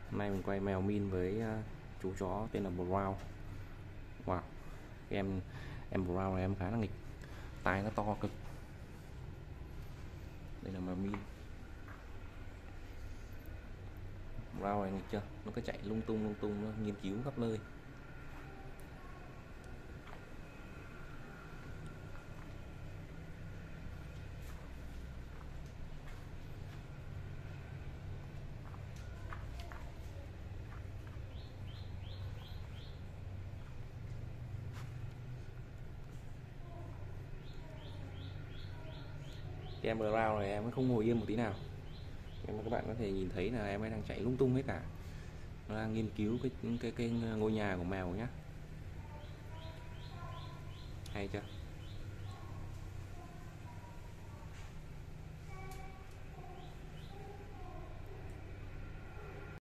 Hôm nay mình quay mèo min với chú chó tên là Brown. Wow, cái em Brown này em khá là nghịch, tai nó to cực. Đây là mèo min. Brown này nghịch chưa? Nó cứ chạy lung tung, nó nghiên cứu khắp nơi. Cái em Brown này em không ngồi yên một tí nào. Nhưng mà các bạn có thể nhìn thấy là em ấy đang chạy lung tung hết cả. Nó đang nghiên cứu cái ngôi nhà của mèo nhá. Hay chưa?